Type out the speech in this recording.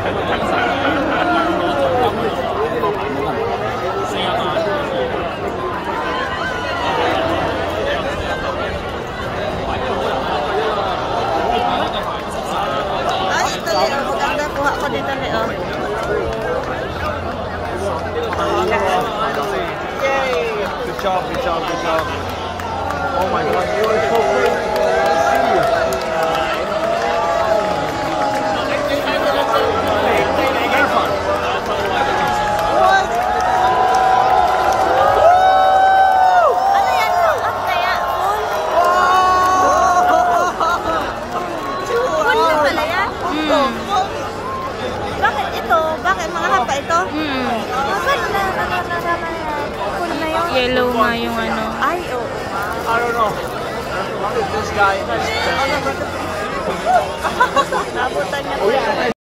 Dito Leo. Yay! Good job, good job, good job. Oh my god, you are so great. Bakit mga hapa ito? Yellow nga yung ano. Ay, oo. I don't know. This guy is